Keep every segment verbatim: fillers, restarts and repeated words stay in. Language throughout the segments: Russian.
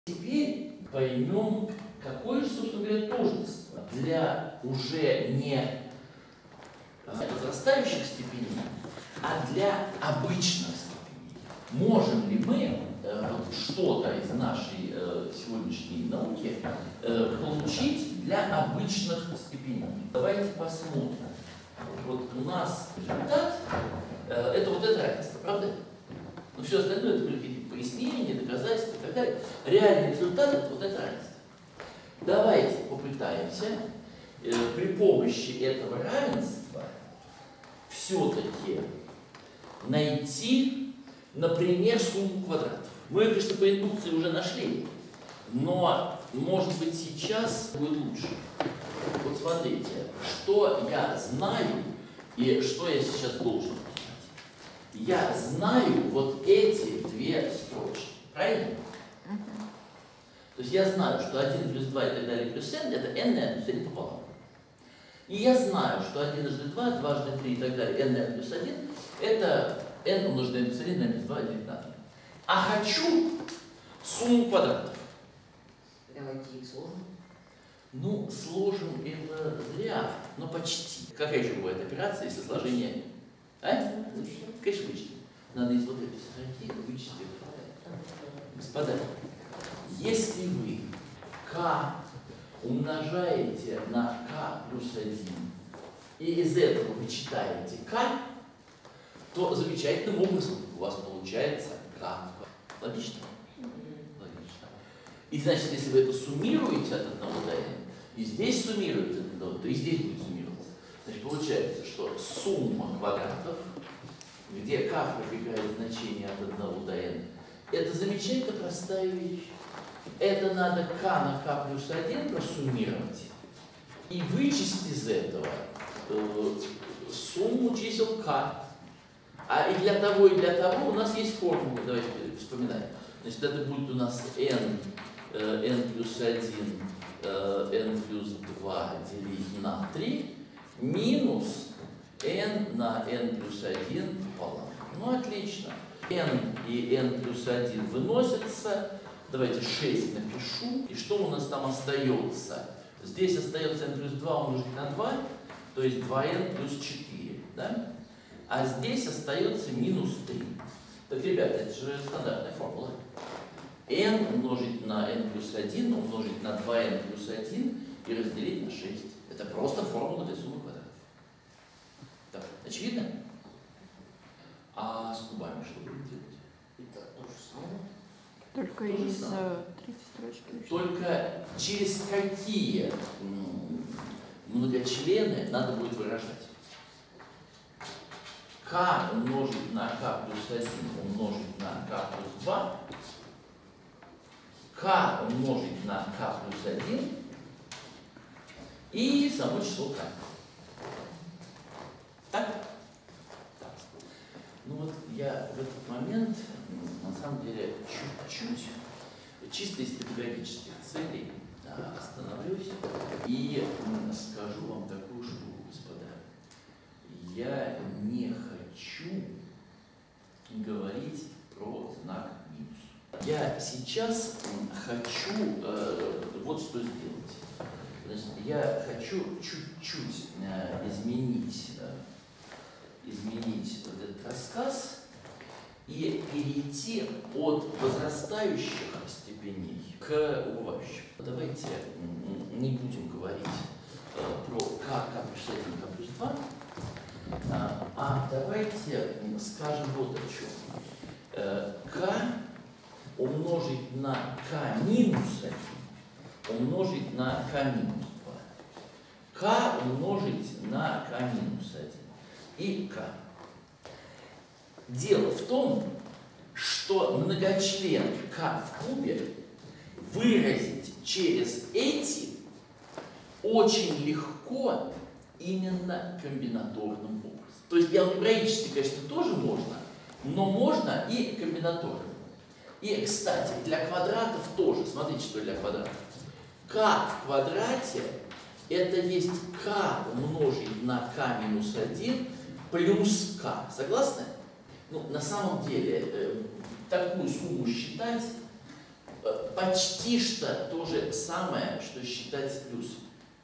Теперь поймем, какое же, собственно говоря, тождество для уже не возрастающих степеней, а для обычных степеней. Можем ли мы э, что-то из нашей э, сегодняшней науки э, получить для обычных степеней? Давайте посмотрим. Вот у нас результат э, это вот это равенство, правда? Но все остальное это были какие-то пояснения, доказательства и так далее. Реальный результат это вот это равенство. Давайте попытаемся э, при помощи этого равенства все-таки найти, например, сумму квадратов. Мы, конечно, по индукции уже нашли, но, может быть, сейчас будет лучше. Вот смотрите, что я знаю и что я сейчас должен узнать. Я знаю вот эти две строчки, правильно? То есть я знаю, что один плюс два и так далее плюс n это n на n плюс один пополам. И я знаю, что один дважды два, дважды три и так далее, n на n плюс один, это n умножить на n плюс один, на n плюс два, делить на три. А хочу сумму квадратов. Давайте их сложим. Ну, сложим это зря, но почти. Какая еще бывает операция, если сложение? А? Конечно, вычтем. Надо из вот этой строки вычесть. Господа, если вы k умножаете на k плюс один и из этого вычитаете k, то замечательным образом у вас получается k. Логично? Логично. И значит, если вы это суммируете от одного до n, и здесь суммируете от одного, то и здесь будет суммироваться. Значит, получается, что сумма квадратов, где k пробегает значение от одного до n, это замечательно простая вещь. Это надо k на k плюс один просуммировать и вычесть из этого э, сумму чисел k. А и для того, и для того у нас есть формула. Давайте вспоминаем. Значит, это будет у нас n, э, n плюс один, э, n плюс два делить на три минус n на n плюс один пополам. Ну, отлично. n и n плюс один выносятся. Давайте шесть напишу. И что у нас там остается? Здесь остается n плюс два умножить на два, то есть два n плюс четыре. Да? А здесь остается минус три. Так, ребята, это же стандартная формула. n умножить на n плюс один умножить на два n плюс один и разделить на шесть. Это просто формула для суммы квадратов. Так, очевидно? А с кубами что будем делать? Это то же самое. Только То же из самое. третьей строчки. Только через какие многочлены надо будет выражать? k умножить на k плюс один умножить на k плюс два, k умножить на k плюс один и само число k. Так? Так. Ну вот я в этот момент, на самом деле, чуть-чуть, чисто из педагогических целей, да, остановлюсь и скажу вам такую штуку, господа. Я не хочу говорить про знак минус. Я сейчас хочу э, вот что сделать. Значит, я хочу чуть-чуть э, изменить, э, изменить вот этот рассказ и перейти от возрастающих степеней к убывающим. Давайте не будем говорить э, про k, k плюс один, k плюс два, а, а давайте скажем вот о чем. Э, k умножить на k минус один умножить на k минус два. k умножить на k минус один и k. Дело в том, что многочлен k в кубе выразить через эти очень легко именно комбинаторным образом. То есть и алгебраически, конечно, тоже можно, но можно и комбинаторно. И, кстати, для квадратов тоже. Смотрите, что для квадратов. k в квадрате это есть k умножить на k минус один плюс k. Согласны? Ну, на самом деле, э, такую сумму считать почти что то же самое, что считать с плюсом.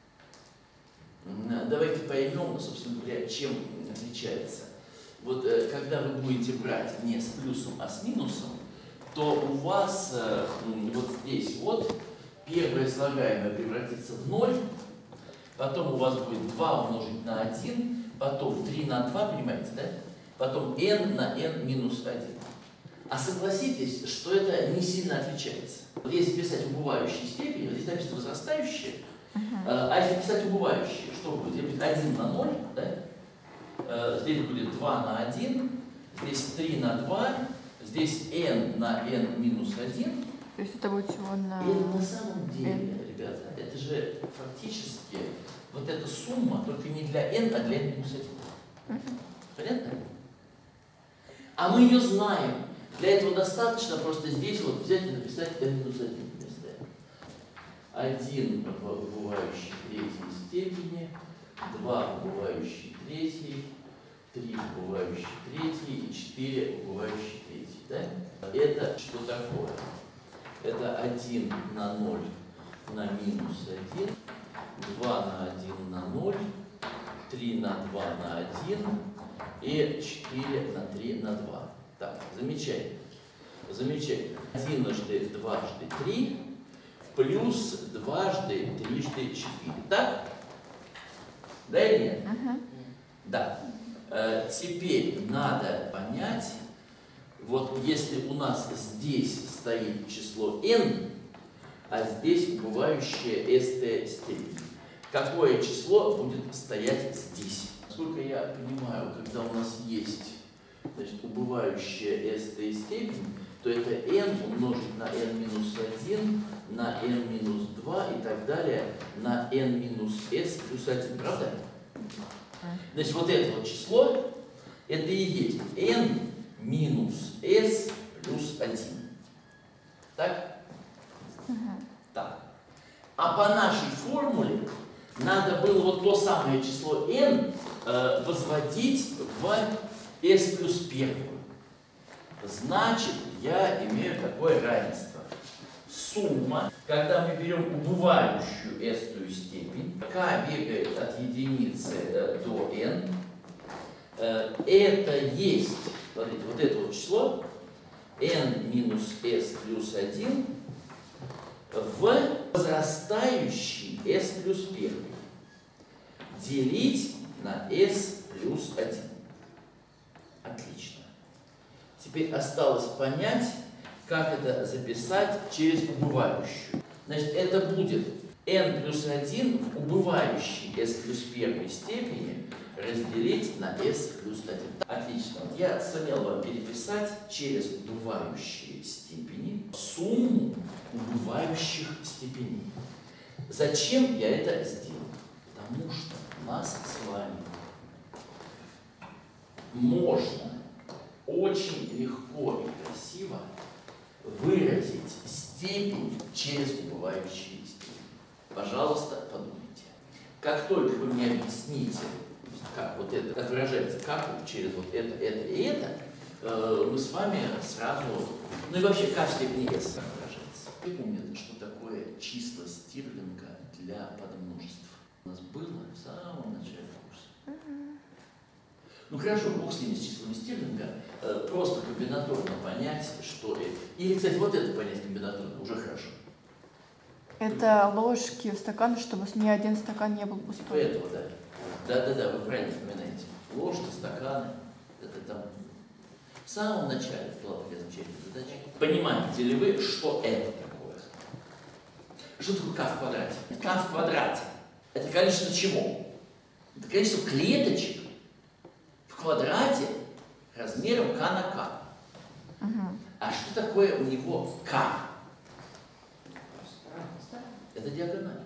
Давайте поймем, собственно говоря, чем отличается. Вот когда вы будете брать не с плюсом, а с минусом, то у вас вот здесь вот первое слагаемое превратится в ноль, потом у вас будет два умножить на один, потом три на два, понимаете, да? Потом n на n минус один. А согласитесь, что это не сильно отличается. Вот если писать убывающие степени, вот здесь написано возрастающие, uh-huh. а если писать убывающие, что будет? Здесь будет один на ноль, да? Здесь будет два на один, здесь три на два, здесь n на n минус один. То есть это будет всего на... И это на самом деле, n. Ребята, это же фактически вот эта сумма, только не для n, а для n минус один. Uh-huh. Понятно? А мы ее знаем. Для этого достаточно просто здесь вот взять и написать n минус один вместо n. один в убывающей третьей степени, два в убывающей третьей, три в убывающей третьей и четыре в убывающей третьей. Да? Это что такое? Это один на ноль на минус один, два на один на ноль, три на два на один и четыре на три на два. Так, замечательно. Замечательно. Единожды, дважды, три, плюс дважды, трижды, четыре. Так? Да или нет? Uh-huh. Да. Э, теперь надо понять, вот если у нас здесь стоит число n, а здесь убывающее st степень, какое число будет стоять здесь? Насколько я понимаю, когда у нас есть, значит, убывающая st степень, то это n умножить на n минус один, на n минус два и так далее, на n минус s плюс один, правда? Значит, вот это вот число, это и есть n минус s плюс один. Так? Uh-huh. Так. А по нашей формуле надо было вот то самое число n э, возводить в s плюс первую. Значит, я имею такое равенство. Сумма, когда мы берем убывающую s-тую степень, k бегает от единицы э, до n, э, это есть, смотрите, вот это вот число, n минус s плюс один в возрастающий s плюс первый делить на s плюс один. Отлично. Теперь осталось понять, как это записать через убывающую. Значит, это будет n плюс один в убывающей s плюс первой степени разделить на s плюс один. Отлично. Вот я сумел вам переписать через убывающие степени сумму убывающих степеней. Зачем я это сделал? Потому что у нас с вами можно очень легко и красиво выразить степень через убывающие степени. Пожалуйста, подумайте. Как только вы мне объясните, как вот это, как выражается, как через вот это, это и это, э, мы с вами сразу, ну и вообще, как в степени s выражается. Вы помните, что такое числа Стирлинга для подмножеств? У нас было в самом начале курса. Ну хорошо, бог с ними, с числами Стирлинга, э, просто комбинаторно понять, что это. Или, кстати, вот это понять комбинаторно, уже хорошо. Это ложки в стакан, чтобы ни один стакан не был пустой. Типа этого, да. Да-да-да, вы правильно вспоминаете. Ложки, стаканы, это там в самом начале была такая замечательная задача. Понимаете ли вы, что это такое? Что такое k в квадрате? k в квадрате – это количество чего? Это количество клеточек в квадрате размером k на k. Uh-huh. А что такое у него k? Это диагональ.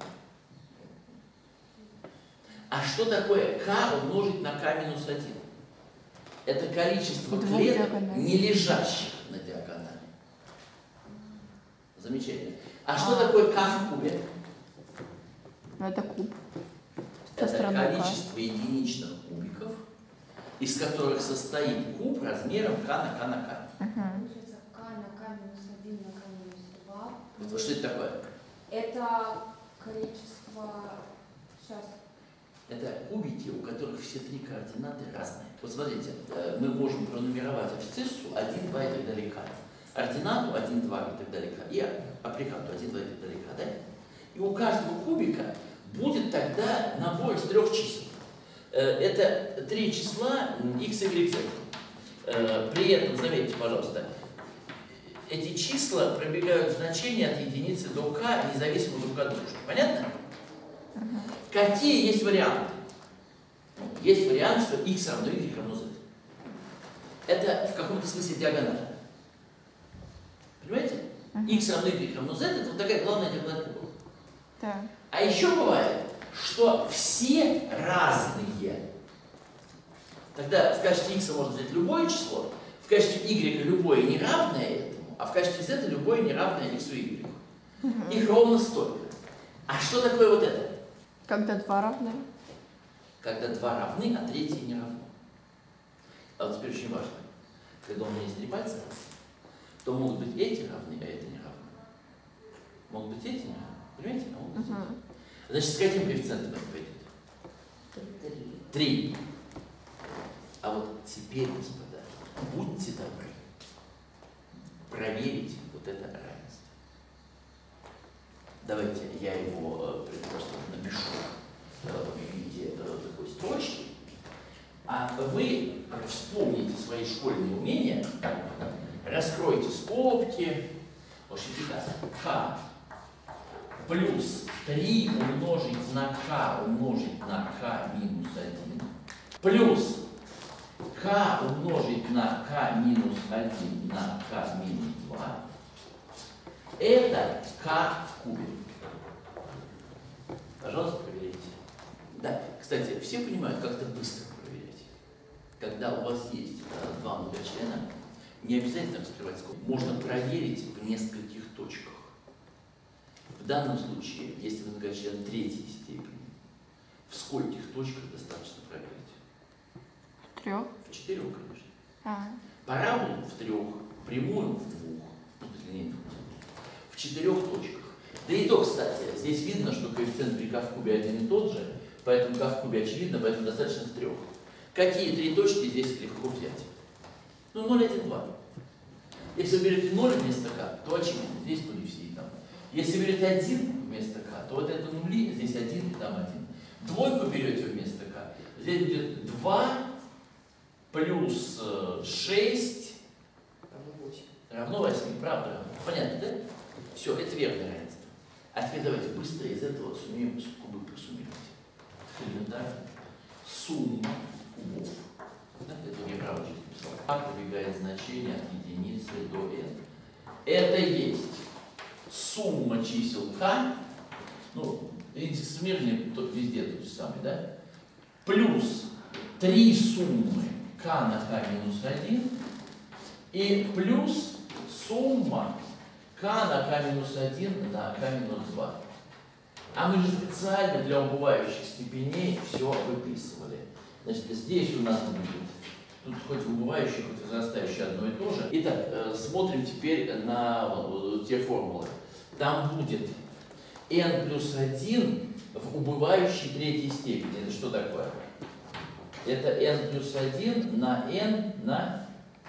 А что такое k умножить на k минус один? Это количество Двух клеток, диагоналей. не лежащих на диагонали. Замечательно. А, а что такое k в кубе? Это куб. Это количество k. единичных кубиков, из которых состоит куб размером k на k на k. Uh-huh. Получается k на k минус один на k минус два Что это такое? Это количество... Сейчас. Это кубики, у которых все три координаты разные. Вот смотрите, мы можем пронумеровать абсциссу один, два и так далека. Ординату один, два и так далека. И аппликанту один, два и так далека. Да? И у каждого кубика будет тогда набор из трех чисел. Это три числа x, y, z. При этом, заметьте, пожалуйста, эти числа пробегают значения от единицы до k, независимо друг от друга. Понятно? Какие есть варианты? Есть вариант, что x равно y равно z. Это в каком-то смысле диагональ. Понимаете? X равно y равно z, это вот такая главная диагональ куба. Да. А еще бывает, что все разные. Тогда в качестве x можно взять любое число, в качестве y любое неравное этому, а в качестве z любое неравное x и y. Их ровно столько. А что такое вот это? Когда два равны? Когда два равны, а третье не равно. А вот теперь очень важно. Когда у меня есть три пальца, то могут быть эти равны, а это не равно. Могут быть эти не равны. Понимаете? А могут быть эти. Значит, с каким коэффициентом это пойдет? Три. А вот теперь, господа, будьте добры, проверить вот это равенство. Давайте я его просто напишу в виде такой строчки, а вы вспомните свои школьные умения, раскройте скобки, k плюс три умножить на k умножить на k минус один плюс k умножить на k минус один на k минус два, это k в кубе. Пожалуйста, проверяйте. Да, кстати, все понимают, как это быстро проверять. Когда у вас есть а, два многочлена, не обязательно раскрывать скобки. Можно проверить в нескольких точках. В данном случае, если многочлен третьей степени, в скольких точках достаточно проверить? В трех? В четырех, конечно. А. Параболу в трех, прямую в двух, ну, в четырех точках. Да и то, кстати, здесь видно, что коэффициент при k в кубе один и тот же, поэтому k в кубе очевидно, поэтому достаточно в трех. Какие три точки здесь легко взять? Ну, ноль, один, два. Если вы берете ноль вместо k, то очевидно, здесь нули все и там. Если берете один вместо k, то вот это нули, здесь один и там один. Двойку берете вместо k, здесь будет два плюс шесть равно восьми, правда? Понятно, да? Все, это верное равенство. А теперь давайте быстро из этого сумеем кубы просуммировать. Элементарно. Сумма кубов. Да, это не правда писал. А пробегает значение от единицы до n. Это есть сумма чисел k. Ну, видите, суммирование везде тот же самый, да? Плюс три суммы k на k минус один. И плюс сумма k на k минус один на k минус два. А мы же специально для убывающих степеней все выписывали. Значит, здесь у нас будет, тут хоть убывающий, хоть возрастающий одно и то же. Итак, смотрим теперь на те формулы. Там будет n плюс один в убывающей третьей степени. Это что такое? Это n плюс один на n на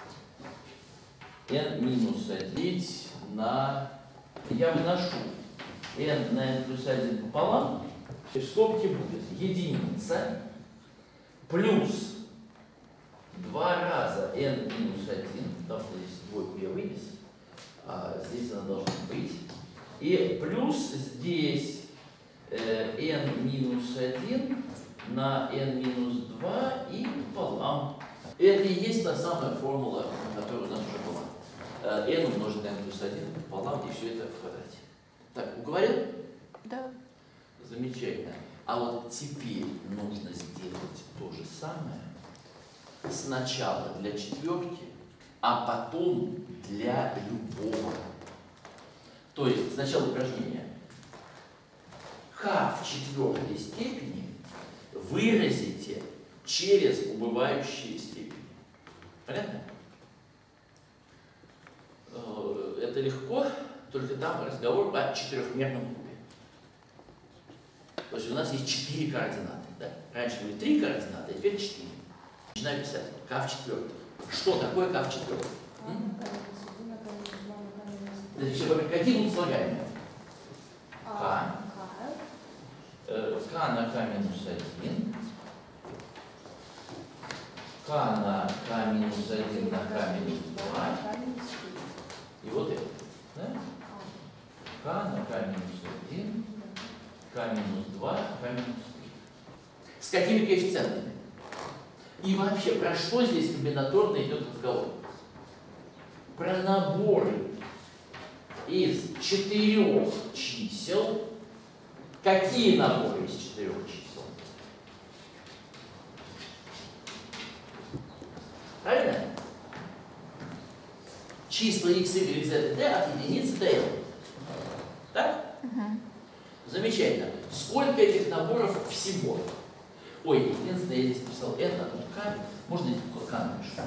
n минус один на... Я выношу n на n плюс один пополам, и в скобке будет единица плюс два раза n минус один, потому что здесь двойку я вынес, а здесь она должна быть, и плюс здесь э, n минус один на n минус два и пополам. Это и есть та самая формула, которая у нас уже была. n умножить на n плюс один пополам, и все это в квадрате. Так, уговорил? Да. Замечательно. А вот теперь нужно сделать то же самое сначала для четверки, а потом для любого. То есть сначала упражнение. k в четвертой степени выразите через убывающие степени. Понятно? Это легко, Только там разговор о четырехмерном кубе. То есть у нас есть четыре координаты. Да? Раньше были три координаты, а теперь четыре. Начинаем писать k в четвертых. Что такое k в четвертых? Какие будут слагаемые? K. K на k минус один. K на k минус один на k минус два. И вот это. Да? K на k минус один. K минус два, k минус три. С какими коэффициентами? И вообще, про что здесь комбинаторно идет разговор? Про наборы из четырех чисел. Какие наборы из четырех чисел? Правильно? Числа x, y, z, d от единицы до n. Так? Угу. Замечательно. Сколько этих наборов всего? Ой, единственное, я здесь написал n, а тут k. Можно здесь k напишу?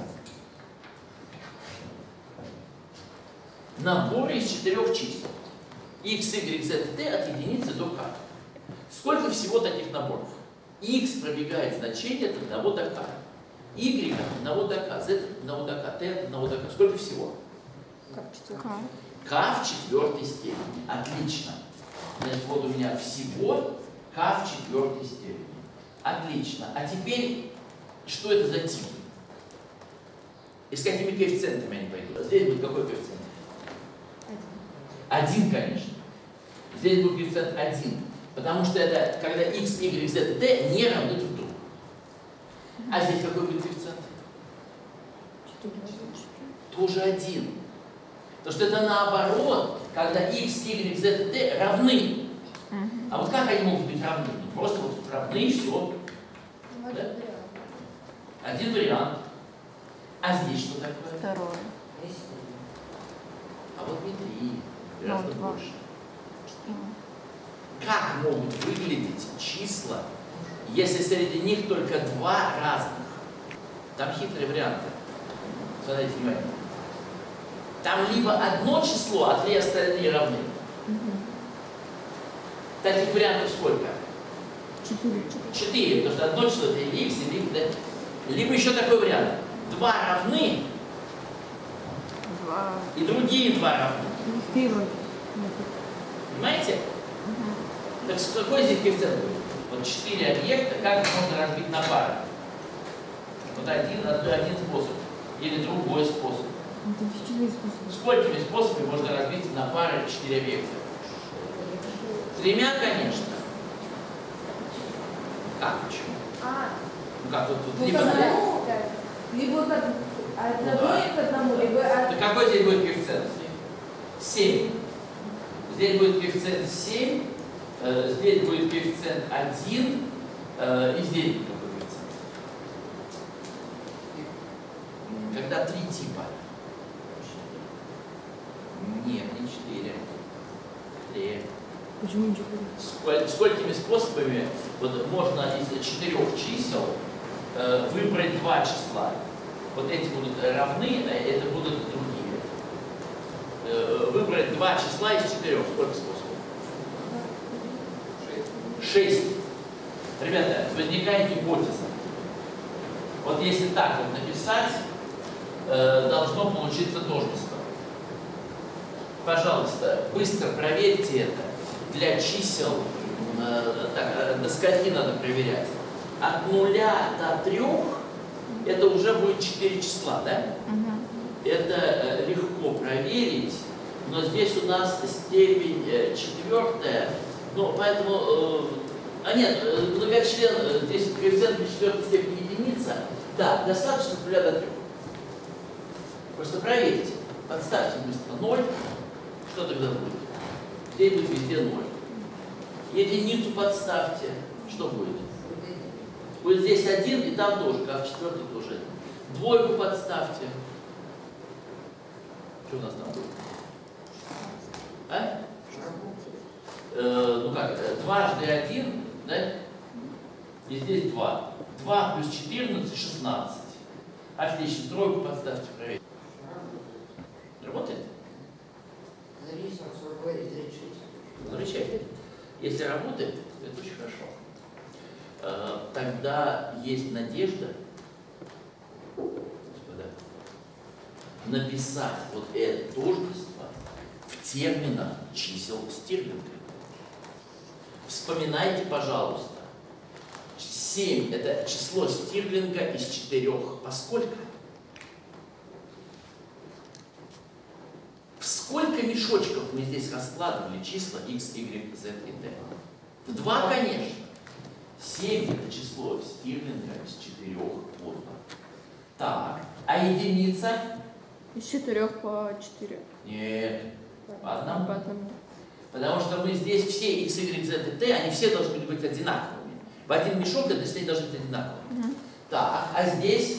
Наборы из четырех чисел. x, y, z, d от единицы до k. Сколько всего таких наборов? X пробегает значение от одного до k. Y от одного до k, z от одного до k, t от одного до k. Сколько всего? K в четвертой степени. Отлично. Значит, вот у меня всего k в четвертой степени. Отлично. А теперь, что это за тип? И с какими коэффициентами они пойдут? Здесь будет какой коэффициент? Один, конечно. Здесь будет коэффициент один. Потому что это когда x, y, z, d не равны друг другу. А здесь какой будет коэффициент? Тоже один. Потому что это наоборот, когда x, y, z, d равны. А вот как они могут быть равны? Ну, просто вот равны и все. Да? Один вариант. А здесь что такое? Второе. А вот не три. Гораздо Ну, два. больше. Как могут выглядеть числа, если среди них только два разных? Там хитрые варианты. Смотрите внимание. Там либо одно число, а три остальные равны. Угу. Таких вариантов сколько? Четыре. Четыре, потому что одно число это или x, или y, да? Либо еще такой вариант. Два равны, Два. и другие два равны. Первый. Понимаете? Угу. Так какой здесь коэффициент будет? Вот четыре объекта, как их можно разбить на пары? Вот один, один способ. Или другой способ. Это четыре способа. Сколькими способами можно разбить на пары четыре объекта? Тремя, конечно. Как? Почему? А, Ну как вот тут? ну, Либо... к одному, либо к од- от Ну, одной да. к одному, либо от... Так какой здесь будет коэффициент? семь. Здесь будет коэффициент семь, э, здесь будет коэффициент один, э, и здесь будет какой коэффициент? Когда три типа. Нет, не четыре. Три. Почему четыре? Сколь, сколькими способами вот, можно из четырех чисел э, выбрать два числа? Вот эти будут равны, а это будут другие. Э, выбрать два числа из четырех. Сколько способов? Шесть. Ребята, возникает гипотеза. Вот если так вот написать, э, должно получиться тождество. Пожалуйста, быстро проверьте это. Для чисел, э, так, до скольки надо проверять? От нуля до трех это уже будет четыре числа, да? Угу. Это э, легко проверить, но здесь у нас степень э, четвертая, ну, поэтому, э, а нет, э, многочлен, э, здесь коэффициент четвертой степени единица, да, достаточно от нуля до трех. Просто проверьте, подставьте быстро ноль, что тогда будет? Здесь будет везде ноль. Единицу подставьте, что будет? Будет здесь один, и там тоже, как в четвертой тоже один. Двойку подставьте. Что у нас там будет? А? Э, ну как, дважды один, да? И здесь два. два плюс четырнадцать, шестнадцать. Отлично, тройку подставьте, проверьте. Работает? Зависит от замечательно. Если работает, это очень хорошо. Э, Тогда есть надежда, господа, написать вот это тождество в терминах чисел Стирлинга. Вспоминайте, пожалуйста, семь – это число Стирлинга из четырех. Поскольку? В сколько мешочков мы здесь раскладывали числа x, y, z и t? В два, конечно. семь – это число Стирлинга из четырех. Вот. Так, а единица? Из четырех по четыре. Нет, по одному. По одному. Потому что мы здесь все x, y, z и t, они все должны быть одинаковыми. В один мешок это все должны быть одинаковыми. Угу. Так, а здесь?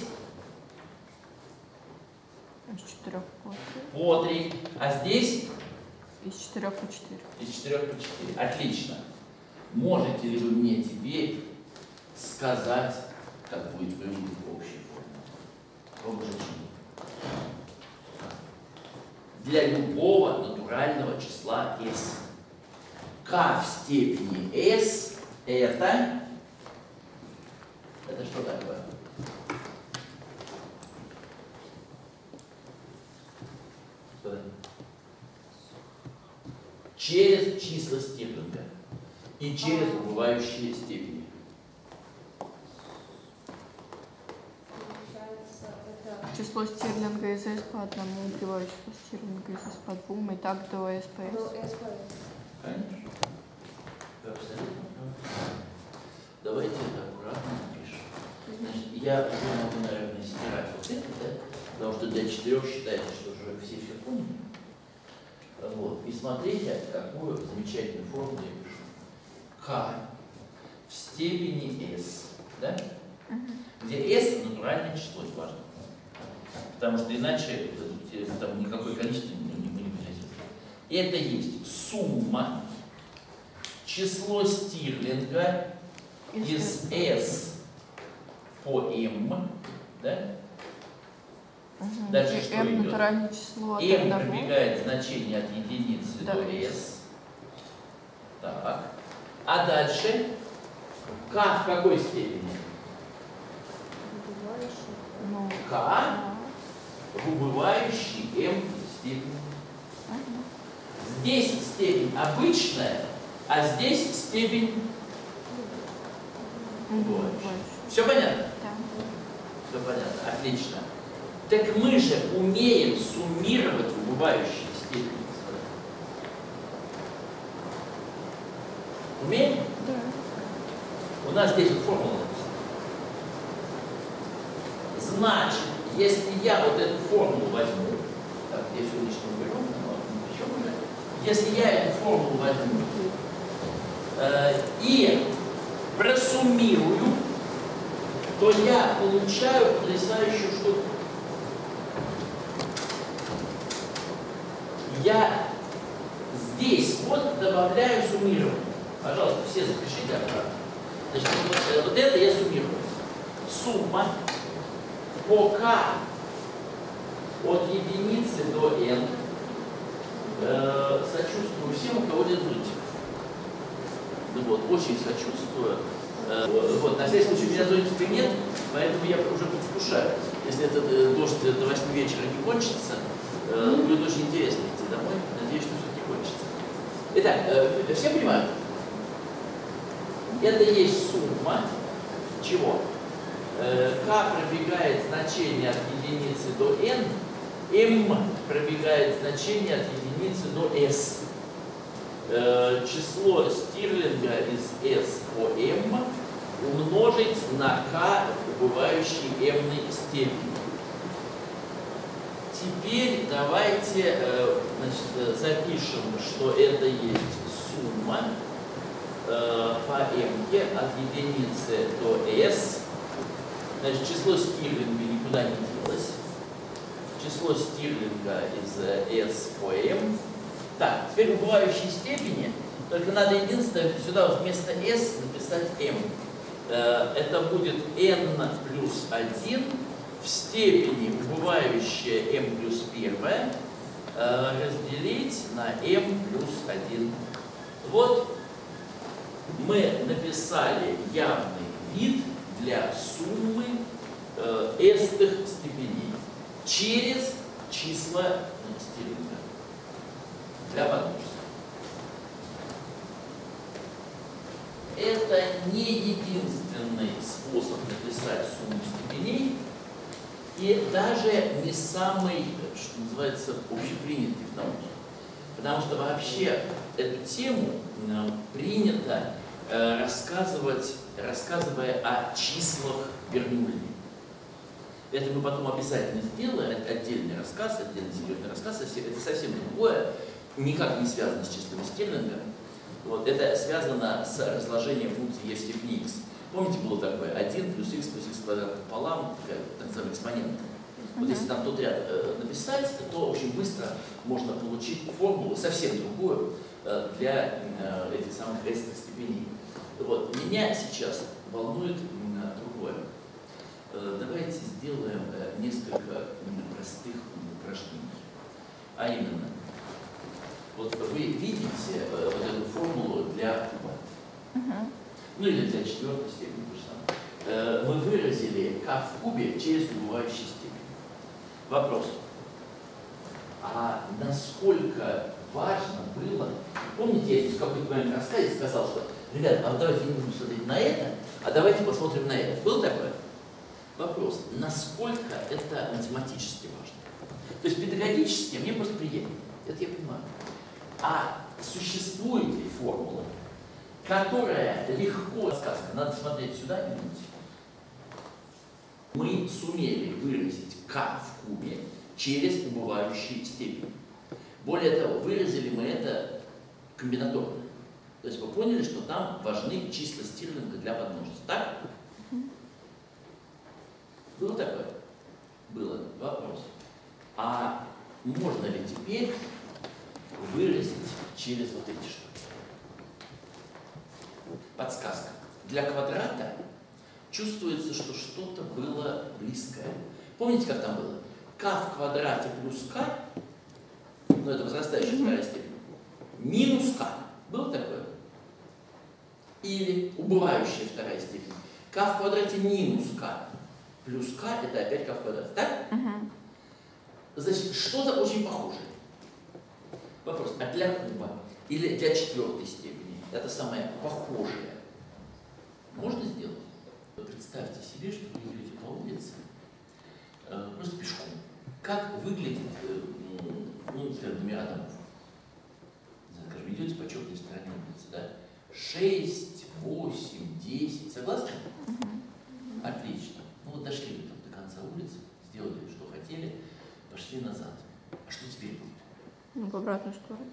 Из четырех по три. По три. А здесь? Из четырех по четыре. Из четырех по четыре. Отлично. Можете ли вы мне теперь сказать, как будет выглядеть общая форма? Для любого натурального числа s. K в степени s это... Это что такое? Через числа Стирлинга и через убывающие степени. Получается, это Число Стирлинга из S по одному, убиваю число Стирлинга из S по двум, и так до S по до S. S P. Конечно. Вы абсолютно правы. Давайте это аккуратно напишем. Значит, я уже могу, наверное, стирать вот это, да? Потому что для четырех считается, что уже все все поняли. Вот. И смотрите, какую замечательную формулу я пишу. K в степени S, да? Где S натуральное число, это важно. Потому что иначе там никакое количество не, не, не влезет. Это есть сумма число Стирлинга из S по M, да? Угу. Дальше что M идет? натуральное число от M одного. пробегает значение от единицы Да. до S. Так. А дальше K в какой степени? Ну, K да. в убывающей M степени. Ага. Здесь степень обычная, а здесь степень Мгм, убывающая. больше. Все понятно? Да. Все понятно. Отлично. Так мы же умеем суммировать убывающие степени. Умеем? Да. У нас здесь вот формула написана. Значит, если я вот эту формулу возьму, так, я все лишнее уберу, но причем уже, если я эту формулу возьму э, и просуммирую, то я получаю потрясающую штуку. Я здесь вот добавляю суммирование. Пожалуйста, все запишите обратно. Значит, вот, вот это я суммирую. Сумма по k от единицы до n. Э, сочувствую всем, у кого нет зонтиков. Ну вот, очень сочувствую. Э, вот, на всякий случай у меня зонтика нет, поэтому я уже предвкушаю. Если этот э, дождь до восьми вечера не кончится, э, будет очень интересно идти домой. Надеюсь, что все-таки кончится. Итак, э, все понимают? Это есть сумма чего? Э, K пробегает значение от единицы до n, m пробегает значение от единицы до s. Э, число Стирлинга из s по m умножить на k убывающей m степени. Теперь давайте э, значит, запишем, что это есть сумма э, по m от единицы до s. Значит, число Стирлинга никуда не делось. Число Стирлинга из s по m. Так, теперь убывающие степени. Только надо единственное сюда вместо s написать m. Э, это будет n плюс один в степени убывающая m плюс один э, разделить на m плюс один. Вот мы написали явный вид для суммы э, эстых степеней через числа Стирлинга для подмножества. Это не единственный способ написать сумму степеней и даже не самый, что называется, общепринятый в науке. Потому что вообще эту тему э, принято э, рассказывать, рассказывая о числах Бернулли. Это мы потом обязательно сделаем, это отдельный рассказ, отдельный серьезный рассказ, это совсем другое, никак не связано с числами Стирлинга. Вот, это связано с разложением функции e в степени x. Помните, было такое один плюс x плюс x квадрат пополам, так называемый экспонент. Вот если там тот ряд э, написать, то очень быстро можно получить формулу совсем другую э, для э, этих самых эстных степеней. Вот. Меня сейчас волнует э, другое. Э, давайте сделаем э, несколько э, простых упражнений. А именно, вот вы видите э, вот эту формулу для куба. Uh-huh. Ну или для четвертой степени. Э, мы выразили k в кубе через убывающую степень. Вопрос. А насколько важно было, помните, я в какой-то момент в рассказе сказал, что, ребята, а вот давайте не будем смотреть на это, а давайте посмотрим на это. Было такое? Вопрос. Насколько это математически важно? То есть педагогически мне просто приятно. Это я понимаю. А существует ли формула, которая легко, сказка, надо смотреть сюда, минуточку. Мы сумели выразить k в кубе через убывающие степени. Более того, выразили мы это комбинаторно. То есть вы поняли, что там важны числа Стирлинга для подмножества. Так? Было такое? Было. Вопрос. А можно ли теперь выразить через вот эти штуки? Подсказка. Для квадрата чувствуется, что что-то было близкое. Помните, как там было? K в квадрате плюс k, ну это возрастающая вторая степень, минус k. Было такое? Или убывающая вторая степень. K в квадрате минус k плюс k это опять k в квадрате. Так? Uh-huh. Значит, что-то очень похожее. Вопрос, а для куба или для четвертой степени это самое похожее можно сделать? Представьте себе, что вы идете по улице, э, просто пешком. Как выглядит, э, ну, например, номера домов? Скажем, идете по черной стороне улицы, да? шесть, восемь, десять. Согласны? Uh-huh. Отлично. Ну вот дошли вы там до конца улицы, сделали, что хотели, пошли назад. А что теперь будет? Ну, в обратную сторону.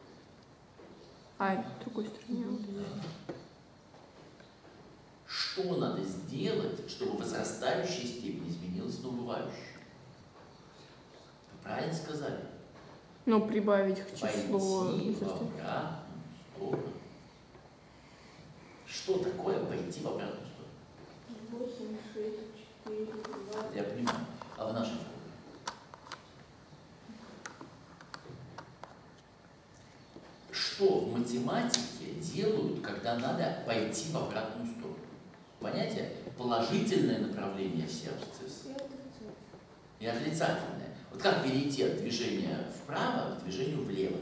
А, в другой стороне. Что надо сделать, чтобы возрастающая степень изменилась на убывающую? Вы правильно сказали? Ну, прибавить к числу. Пойти в обратную сторону. Что такое пойти в обратную сторону? восемь, шесть, четыре, два. Я понимаю. А в нашей формуле? Что в математике делают, когда надо пойти в обратную сторону? Понятие положительное направление оси абсцисса и отрицательное. Вот как перейти от движения вправо к движению влево?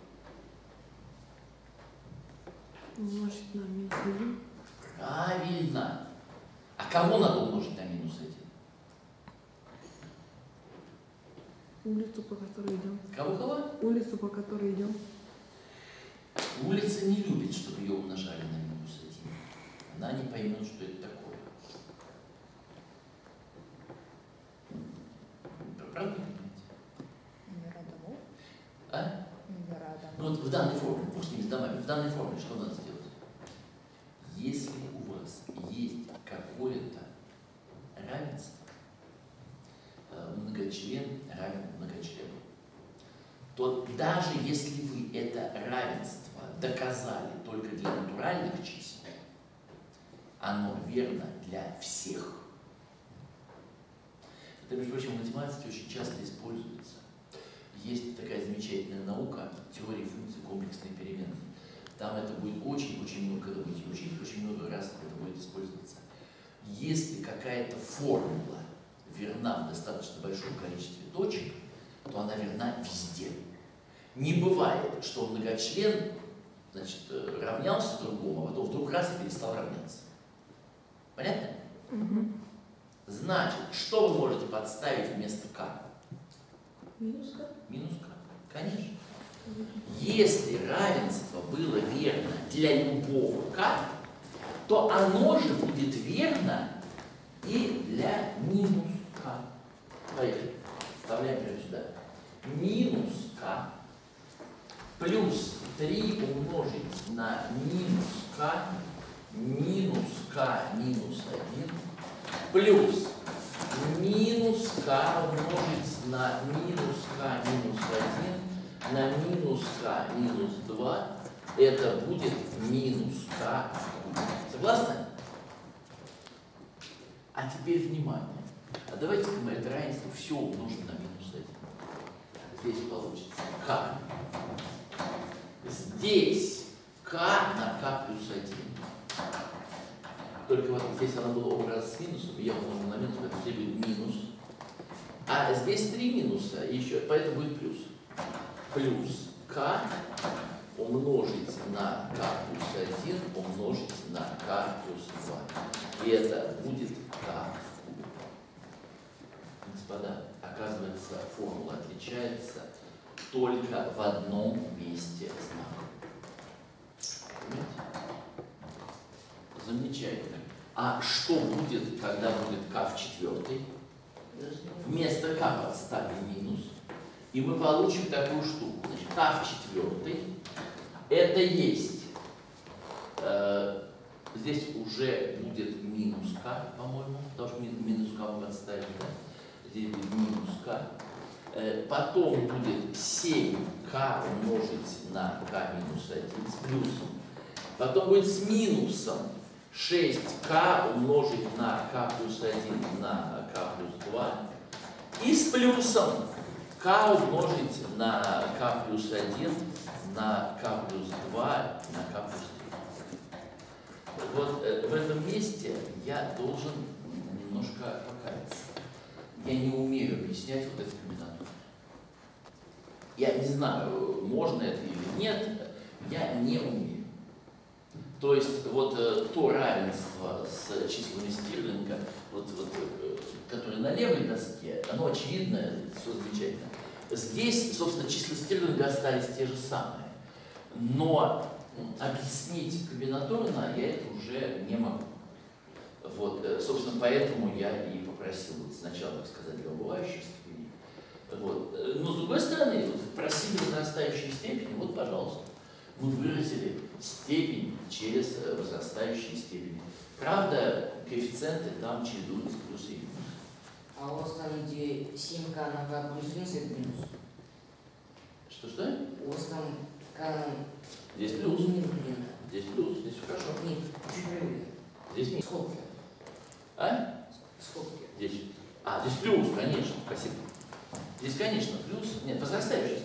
Умножить на минус один. Правильно. А кого надо умножить на минус один? Улицу, по которой идем. Кого-кого? Улицу, по которой идем. Улица не любит, чтобы ее умножали на минус один. Она не поймет, что это такое. Правда понимаете? Номера домов? А? Номера домов. Ну вот в данной форме, пусть не с домами, в данной форме что надо сделать? Если у вас есть какое-то равенство, многочлен равен многочлену, то даже если вы это равенство доказали только для натуральных чисел, оно верно для всех. Это, между прочим, в математике очень часто используется. Есть такая замечательная наука теории функций комплексной переменной. Там это будет очень-очень много, когда будете учить, очень много раз это будет использоваться. Если какая-то формула верна в достаточно большом количестве точек, то она верна везде. Не бывает, что многочлен, значит, равнялся другому, а потом вдруг раз и перестал равняться. Понятно? Угу. Значит, что вы можете подставить вместо k? Минус k. Минус k. Конечно. Если равенство было верно для любого k, то оно же будет верно и для минус k. Поехали. Вставляем прямо сюда. Минус k плюс три умножить на минус k минус k минус один плюс минус k умножить на минус k минус один на минус k минус два, это будет минус k. Согласны? А теперь внимание. А давайте мы это равенство все умножим на минус один. Здесь получится k. Здесь k на k плюс один. Только вот здесь она была оба раза с минусом, я умножу на минус, поэтому здесь будет минус. А здесь три минуса, еще, поэтому будет плюс. Плюс k умножить на k плюс один умножить на k плюс два. И это будет k в кубе. Господа, оказывается, формула отличается только в одном месте знака. Понимаете? Замечательно. А что будет, когда будет k в четвертой? Вместо k подставим минус. И мы получим такую штуку. Значит, k в четвертой это есть. Э, здесь уже будет минус k, по-моему. Потому что минус k мы подставим. Да? Здесь будет минус k. Э, потом будет семь k умножить на k минус один с плюсом. Потом будет с минусом шесть k умножить на k плюс один на k плюс два. И с плюсом k умножить на k плюс один на k плюс два на k плюс три. Вот э, в этом месте я должен немножко покаяться. Я не умею объяснять вот эту комбинатуру. Я не знаю, можно это или нет, я не умею. То есть вот э, то равенство с числами Стирлинга, вот, вот, э, которое на левой доске, оно очевидно, все замечательно. Здесь, собственно, числа Стирлинга остались те же самые. Но объяснить комбинаторно я это уже не могу. Вот, э, собственно, поэтому я и попросил вот сначала, так сказать, для убывающих степеней. Вот. Но с другой стороны, вот, просили возрастающие степени, вот, пожалуйста. Мы выразили степень через возрастающие степени. Правда, коэффициенты там чередуются плюс и минус. А у вас там, где семь k на k плюс минус, это минус? Что-что? У вас там k Здесь плюс. минус. Здесь плюс, здесь все хорошо. Нет, чуть правее. Здесь минус. Скобки. А? Скобки. Здесь. А, здесь плюс, конечно, спасибо. Здесь, конечно, плюс. Нет, возрастающие